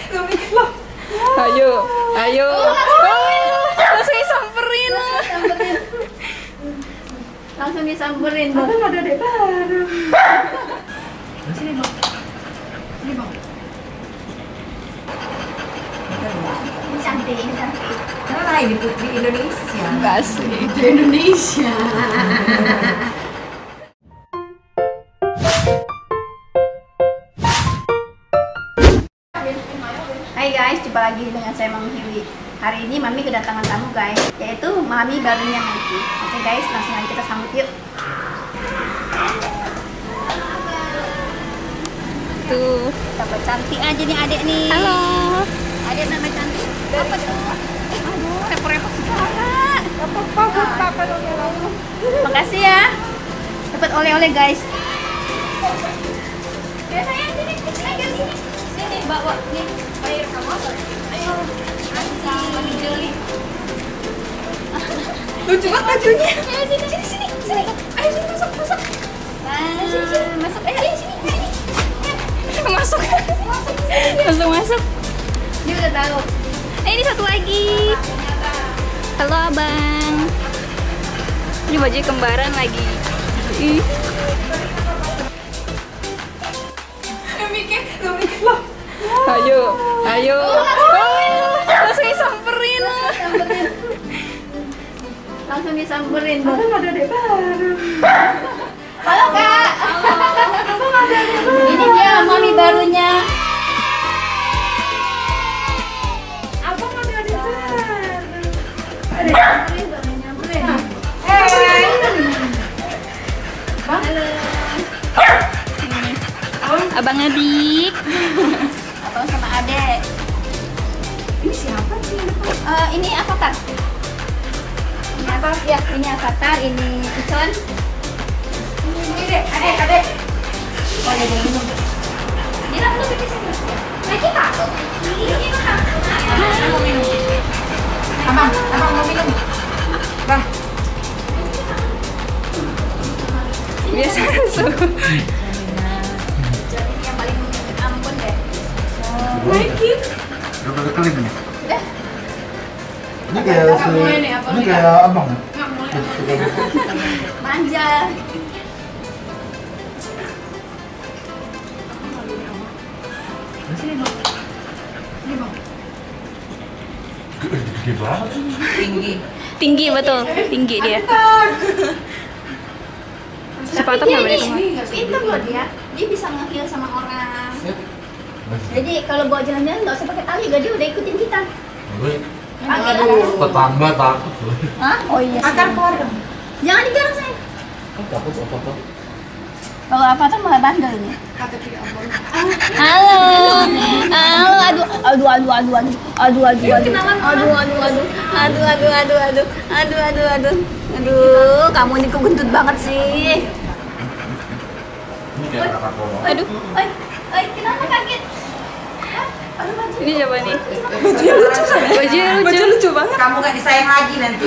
Ayo, ayo. Langsung disamperin. Langsung disamperin. Abang ada adek baru. Sini bang. Sini bang. Ini cantik, ini cantik. Karena ini putri Indonesia. Enggak asli. Itu Indonesia. Hai guys, jumpa lagi dengan saya Mami Hiwi. Hari ini Mami kedatangan tamu guys, yaitu Mami barunya Nike. Oke guys, langsung aja kita sambut yuk. Tuh. Dapat cantik aja nih adek nih. Halo. Adek nama cantik. Apa tuh? Aduh, repot-repot segala. Apa dong ya lalu? Makasih ya. Dapat oleh-oleh guys. Ya sayang sini, sini. Sini bawa nih air kamu. Ayo. Sama Joli. Lucu banget bajunya. Ayo sini. Ayo sini masuk. Sini. Masuk. Ayo sini. Masuk. Masuk. Dia udah tahu. Ini satu lagi. Halo abang. Ini baju kembaran lagi. Ih. Lu mikir loh. Ayo. Langsung disamperin. Langsung disamperin. Abang ada adek baru. Halo kak. Abang ada adek baru. Ini dia mami barunya. Abang ada adek baru. Adek nyamperin. Halo. Abang adik. Abang sama adek. Ini siapa sih? Ini Avatar. Ini apa? Ya, ini Avatar, ini Icon. Ini adek. Oh, ada yang minum. Ini langsung ke sini. Lagi takut. Ini Mau minum. Abang mau minum. Bang. Biasa suhu. Jadi yang paling ampun deh. Nike. Udah keling nih. Udah. Ini kayak abang. Manja. Sini bang. Gede banget. Tinggi betul. Tinggi dia. Sepatu nggak boleh keluar. Pintar loh dia. Dia bisa nge-heal sama orang. Jadi kalau bawa jalan-jalan nggak usah pakai tali, dia udah ikutin kita. Panggil aja. Tetangga takut loh. Hah? Oh iya. Akar keluar dong. Jangan dijarang saya. Takut apa? Kalau Avatar malah bandel nih. Kata tidak abang. Halo. Aduh, kamu ini kegentut banget sih. Ini kayak kakak kolong. Aduh. Oi, kenapa kaget? Aduh, baju. Ini siapa nih? Bajunya lucu kan? Baju lucu banget. Kamu gak disayang lagi nanti.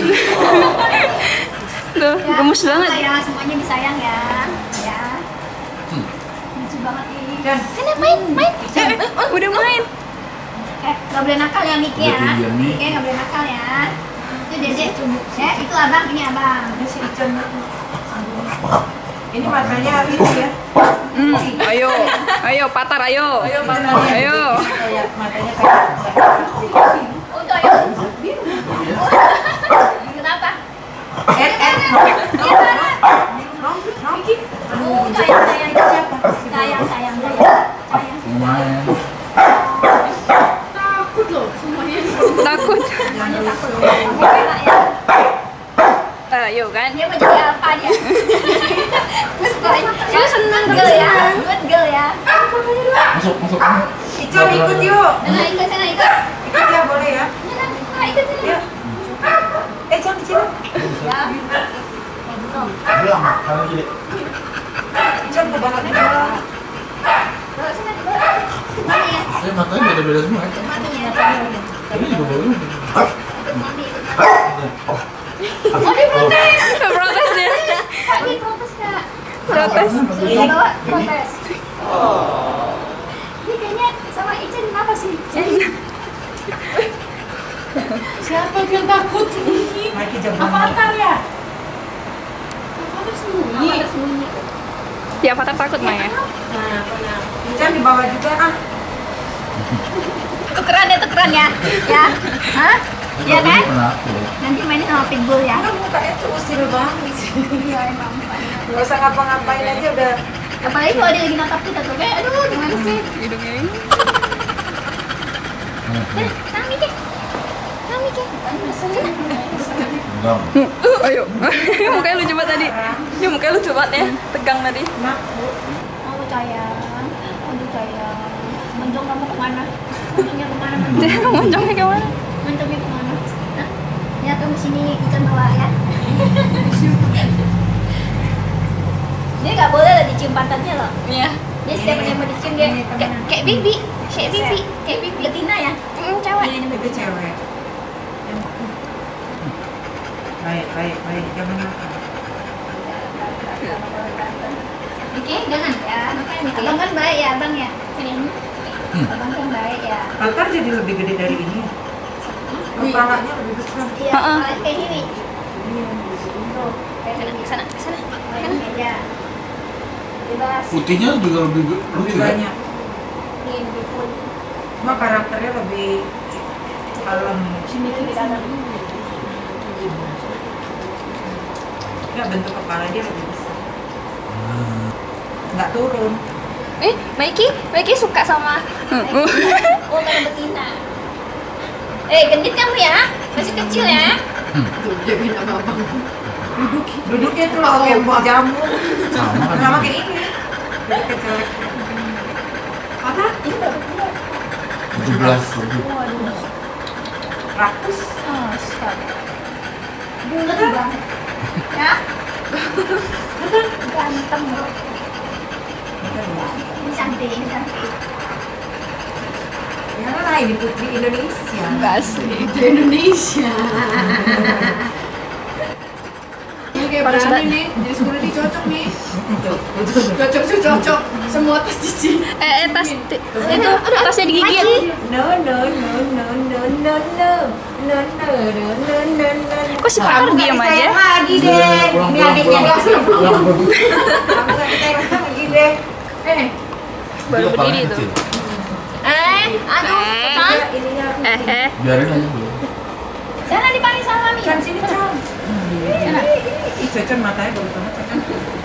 Tuh, gemes banget. Sayang, semuanya disayang ya. Ya. Lucu banget ini. Dan Main. Udah main. Gak boleh nakal ya Miki ya. Udah tinggian, Mi. Miki gak boleh nakal ya. Itu Dede. Ya, itu abang, ini abang. ada si Icon. Ini matanya itu ya. Ayo patar ayo. Ayo. Kayak matanya kayak. Untuk ayo. Biru. Kenapa? Miki. Sayang. Lumayan. Takut loh semuanya. Takut. Semuanya takut loh. Kamu ya. Ayo kan. Dia mau jadi apa dia? Dia seneng girl ya. Good girl ya. Masuk kamu. Icon ikut yuk. Sana ikut. Ikut ya boleh ya. Nah, ikut sini. Yuk. Icon di sini. Ya. Bilang, kalau gini. Icon ke belakangnya. Bawa sana, bawa. Mami ya. Saya matanya beda-beda semua. Mami ya. Ini juga baru. Mami. Oh, dia protes dia. Kak, dia protes Kak. Protes. Sini bawa protes. Ini kayaknya sama Icen apa sih? Siapa yang takut? Lagi jam Avatar ya? Avatar sembunyi. Di Avatar takut Maya. Nah, Jam di bawah juga ah. Tukeran ya. Ya. Hah? Iya kan? Nanti mainnya sama pitbull ya. Kan mukanya tuh usil banget sih. Iya emang. Gak usah ngapa-ngapain aja udah. Apalagi kalau dia lagi natap kita tuh kayak aduh gimana sih? Hidungnya ini. Sami ke. Enggak. Ayo. Mukanya lucu banget tadi. Ya mukanya lucu banget ya. Tegang tadi. Nakut. Aduh sayang. Menjong kamu kemana? Menjongnya kemana? Moncongnya kemana? Menjongnya kemana? Hah? Ya kamu sini ikan bawa ya. Dia nggak boleh loh dicium pantatnya loh. Iya. Dia setiap yang mau dicium dia kayak bibi, betina ya. Cewek. Itu cewek. Baik. Jangan nakal. Oke, jangan ya. Makanya abang kan baik ya, abang ya. Abang kan baik ya. Avatar jadi lebih gede dari ini. Kepalanya lebih besar. Iya, kayak gini. Tuh, kayak gini. Sana. Kayak aja. Bebas. Putihnya juga lebih Lebih lucu ya. banyak. Ini lebih full. Cuma karakternya lebih kalem. Sini di dalam. Ya bentuk kepala dia lebih besar. Nggak turun. Maiki suka sama. Oh, karena betina. Gendit kamu ya? Masih kecil ya? Duduknya tuh kayak buah jamu. Sama kan. Sama kayak ini. Duduknya jelek. Apa? Ini berapa kilo? 17 lebih. Waduh. Rakus. Astaga. Bulat banget. Ya? Ganteng loh. Ini cantik. Ya lah, ini putri Indonesia. Enggak sih. Indonesia. Ini kayak berani nih. Jadi sekolah ini cocok nih. Cocok. Semua tas cici. Tas itu tasnya digigit. No. Kok si Pakar diam aja? Lagi deh. Ini adiknya dia. Pulang. Kamu nggak disayang lagi deh. Baru berdiri itu. Aduh, kan? Ininya. Biarin aja dulu. Jangan dipanggil sama Mami. Can sini can. Sana. Ih, Cocon matanya bagus banget Cocon.